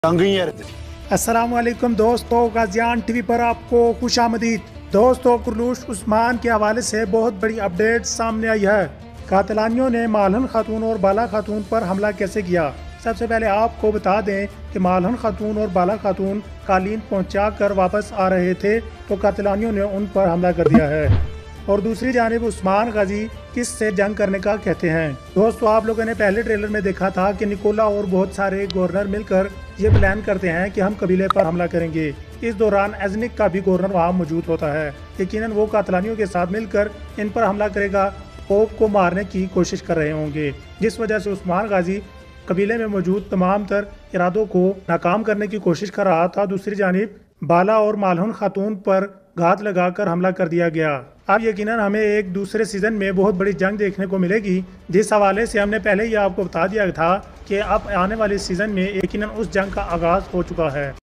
अस्सलामुअलैकुम दोस्तों, गाज़ियान टीवी पर आपको खुशामदीद। दोस्तों, कुरलूश उस्मान के हवाले से बहुत बड़ी अपडेट सामने आई है। कातलानियों ने मालहन खातून और बाला खातून पर हमला कैसे किया। सबसे पहले आपको बता दें कि मालहन खातून और बाला खातून कालीन पहुंचा कर वापस आ रहे थे तो कातलानियों ने उन पर हमला कर दिया है। और दूसरी जानिब उस्मान गाजी किस से जंग करने का कहते हैं। दोस्तों, आप लोगों ने पहले ट्रेलर में देखा था कि निकोला और बहुत सारे गवर्नर मिलकर ये प्लान करते हैं कि हम कबीले पर हमला करेंगे। इस दौरान एजनिक का भी गवर्नर वहाँ मौजूद होता है। यकीनन वो कातलानियों के साथ मिलकर इन पर हमला करेगा, पोप को मारने की कोशिश कर रहे होंगे, जिस वजह से उस्मान गाजी कबीले में मौजूद तमाम तर इरादों को नाकाम करने की कोशिश कर रहा था। दूसरी जानिब बाला और मालहन खातून पर घात लगाकर हमला कर दिया गया। अब यकीनन हमें एक दूसरे सीजन में बहुत बड़ी जंग देखने को मिलेगी, जिस हवाले से हमने पहले ही आपको बता दिया था कि अब आने वाले सीजन में यकीनन उस जंग का आगाज हो चुका है।